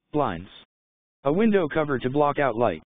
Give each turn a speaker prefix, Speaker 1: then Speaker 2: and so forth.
Speaker 1: Blinds. A window cover to block out light.